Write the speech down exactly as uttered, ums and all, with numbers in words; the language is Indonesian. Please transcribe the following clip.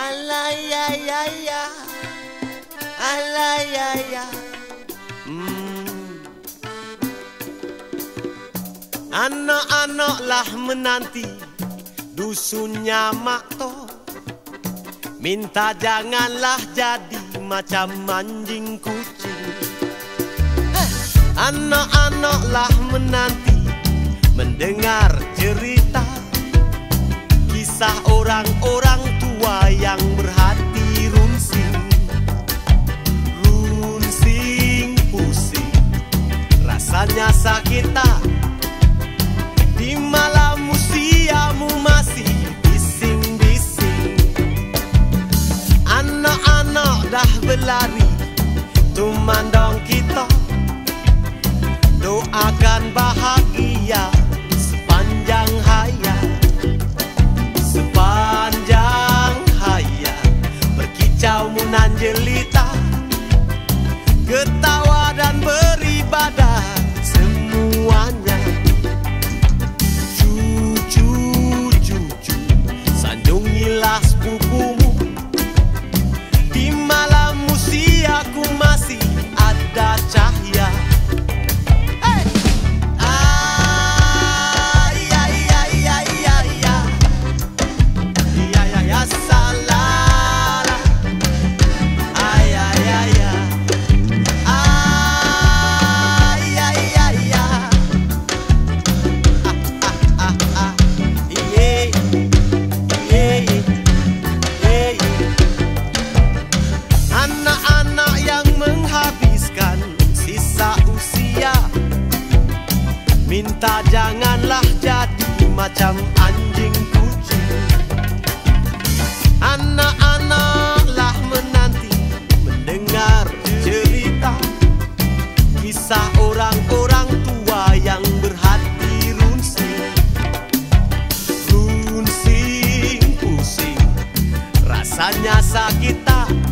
Alayayaya, alayaya. Hmm. Anak-anak lah menanti dusunnya Makto, minta janganlah jadi macam anjing kucing. Anak-anak lah menanti mendengar cerita kisah orang-orang tua yang berhati runsing. Runsing pusing, rasanya sakit tak? Di malam usiamu masih bising-bising. Anak-anak dah berlari, tumandang kita doakan bahagia sepanjang hayat. Sepanjang hayat berkicau munan jelita, ketawa dan beribadah semuanya. Cucu, cucu, sanjungilah sepupumu. Di malam usiaku masih ada cahaya. Minta janganlah jadi macam anjing kucing. Anak-anaklah menanti mendengar cerita kisah orang-orang tua yang berhati runsing. Runsing pusing, rasanya sakit tak?